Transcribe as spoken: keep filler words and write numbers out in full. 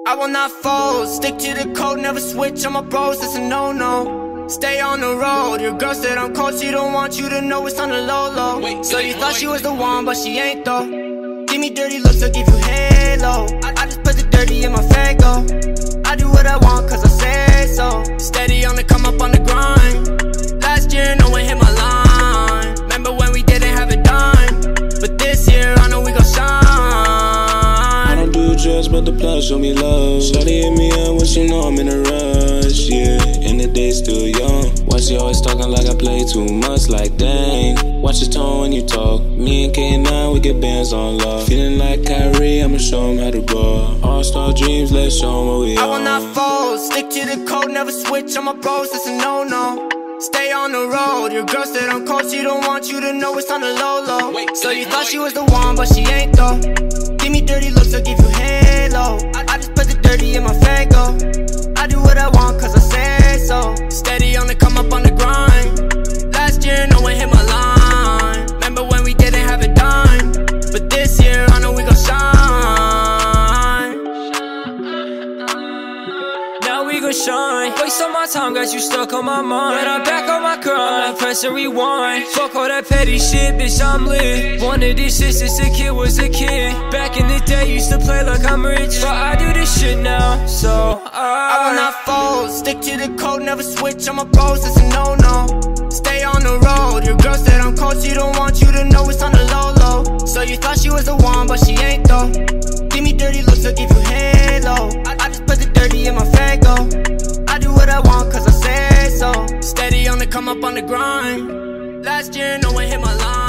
I will not fold, stick to the code, never switch on my bros, that's a no-no. Stay on the road, your girl said I'm cold, she don't want you to know it's on the low-low. So you thought she was the one, but she ain't though. Give me dirty looks, I'll give you halo. I, I just put the dirty in my fago. I do what I want cause I say so. Steady on the come up on the grind. Last year no one hit my line. Remember when we didn't have a dime? But this year I know we gon' shine. I don't do drugs but the plus show me love. Shawty hit me up when she know I'm in a rush, yeah. And the day's still young. Why she always talking like I play too much, like dang. Watch your tone when you talk. Me and Cainn nine, we get bands on love. Feeling like Kyrie, I'ma show him how to go. All-star dreams, let's show him what we are. I will not fold, stick to the code, never switch on my bros, that's a no-no. Stay on the road, your girl said I'm cold, she don't want you to know it's on the low-low. So you thought she was the one, but she ain't though. Give me dirty looks, I'll give you halo. I, I just put the dirty in my fago. I do what I want cause I say so. Steady on the come up on the grind. Last year no one hit my line. Remember when we didn't have a dime? But this year I know we gon' shine. Now we gon' shine. Waste all my time, got you stuck on my mind. But I'm back on my grind, I'm pressing rewind. Fuck all that petty shit, bitch, I'm lit. One of these shits since a kid was a kid. Back in the day, used to play like I'm rich. But I do this shit now, so I, I will not fold, stick to the code, never switch on my bros, that's a no-no. Stay on the road, your girl said I'm cold, she don't want you to know it's on the low-low. So you thought she was the one, but she ain't though. Give me dirty looks, I'll give you halo. I, I just put the dirty in my fago. I do what I want cause I say so. Steady on the come up on the grind. Last year no one hit my line.